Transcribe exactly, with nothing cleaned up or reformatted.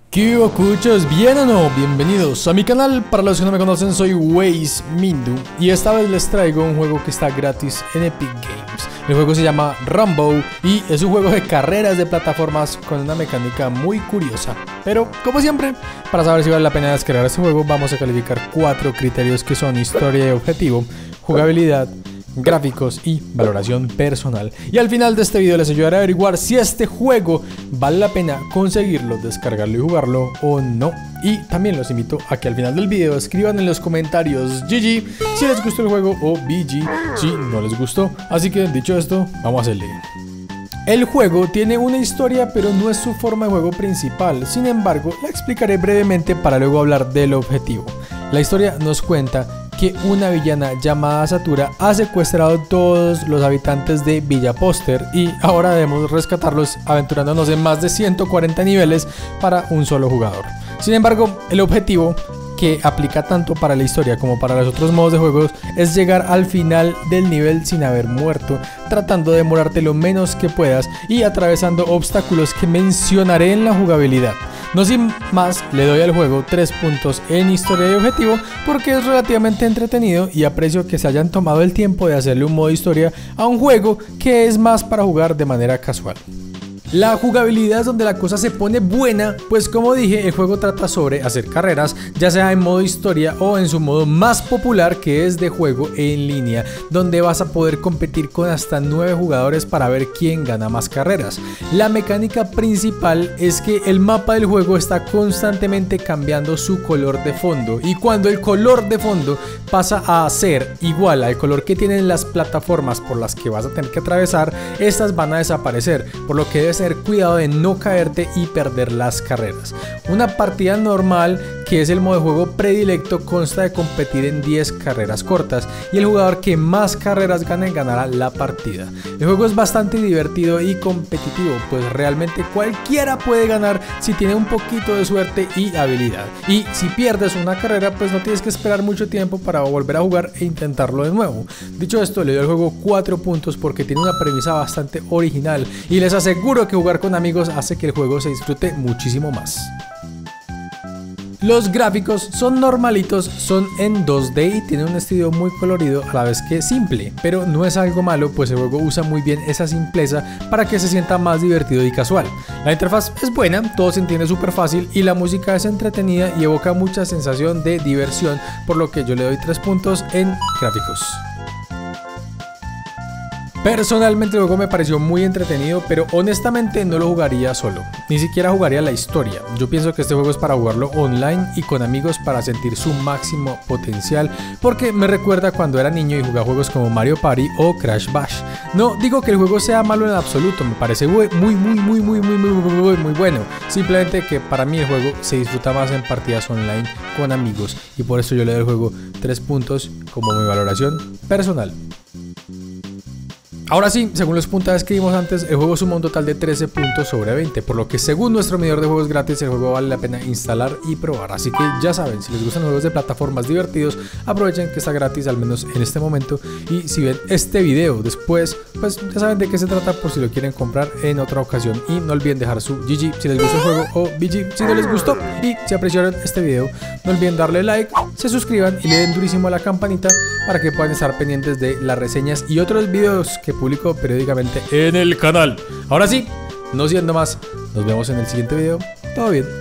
¿Qué hubo, cuchos? ¿Bien o no? Bienvenidos a mi canal. Para los que no me conocen, soy Waze Mindu y esta vez les traigo un juego que está gratis en Epic Games. El juego se llama Rumbo y es un juego de carreras de plataformas con una mecánica muy curiosa. Pero, como siempre, para saber si vale la pena descargar este juego, vamos a calificar cuatro criterios que son historia y objetivo, jugabilidad, gráficos y valoración personal. Y al final de este video les ayudaré a averiguar si este juego vale la pena conseguirlo, descargarlo y jugarlo o no. Y también los invito a que al final del video escriban en los comentarios G G si les gustó el juego o B G si no les gustó. Así que dicho esto, vamos a hacerle. El juego tiene una historia, pero no es su forma de juego principal. Sin embargo, la explicaré brevemente para luego hablar del objetivo. La historia nos cuenta que una villana llamada Satura ha secuestrado a todos los habitantes de Villa Póster y ahora debemos rescatarlos aventurándonos en más de ciento cuarenta niveles para un solo jugador. Sin embargo, el objetivo, que aplica tanto para la historia como para los otros modos de juegos, es llegar al final del nivel sin haber muerto, tratando de demorarte lo menos que puedas y atravesando obstáculos que mencionaré en la jugabilidad. No sin más, le doy al juego tres puntos en historia y objetivo porque es relativamente entretenido y aprecio que se hayan tomado el tiempo de hacerle un modo historia a un juego que es más para jugar de manera casual. La jugabilidad es donde la cosa se pone buena, pues como dije, el juego trata sobre hacer carreras, ya sea en modo historia o en su modo más popular, que es de juego en línea, donde vas a poder competir con hasta nueve jugadores para ver quién gana más carreras. La mecánica principal es que el mapa del juego está constantemente cambiando su color de fondo, y cuando el color de fondo pasa a ser igual al color que tienen las plataformas por las que vas a tener que atravesar, estas van a desaparecer, por lo que debes tener cuidado de no caerte y perder las carreras. Una partida normal, que es el modo de juego predilecto, consta de competir en diez carreras cortas y el jugador que más carreras gane ganará la partida. El juego es bastante divertido y competitivo, pues realmente cualquiera puede ganar si tiene un poquito de suerte y habilidad, y si pierdes una carrera pues no tienes que esperar mucho tiempo para volver a jugar e intentarlo de nuevo. Dicho esto, le doy al juego cuatro puntos porque tiene una premisa bastante original y les aseguro que jugar con amigos hace que el juego se disfrute muchísimo más. Los gráficos son normalitos, son en dos D y tienen un estilo muy colorido a la vez que simple, pero no es algo malo, pues el juego usa muy bien esa simpleza para que se sienta más divertido y casual. La interfaz es buena, todo se entiende súper fácil y la música es entretenida y evoca mucha sensación de diversión, por lo que yo le doy tres puntos en gráficos. Personalmente el juego me pareció muy entretenido, pero honestamente no lo jugaría solo, ni siquiera jugaría la historia. Yo pienso que este juego es para jugarlo online y con amigos para sentir su máximo potencial, porque me recuerda cuando era niño y jugaba juegos como Mario Party o Crash Bash. No digo que el juego sea malo en absoluto, me parece muy muy muy muy muy muy muy muy muy bueno, simplemente que para mí el juego se disfruta más en partidas online con amigos y por eso yo le doy al juego tres puntos como mi valoración personal. Ahora sí, según los puntajes que vimos antes, el juego suma un total de trece puntos sobre veinte, por lo que según nuestro medidor de juegos gratis, el juego vale la pena instalar y probar. Así que ya saben, si les gustan los juegos de plataformas divertidos, aprovechen que está gratis, al menos en este momento. Y si ven este video después, pues ya saben de qué se trata por si lo quieren comprar en otra ocasión. Y no olviden dejar su G G si les gustó el juego o B G si no les gustó. Y si apreciaron este video, no olviden darle like, se suscriban y le den durísimo a la campanita para que puedan estar pendientes de las reseñas y otros videos que publico periódicamente en el canal. Ahora sí, no siendo más, nos vemos en el siguiente video. Todo bien.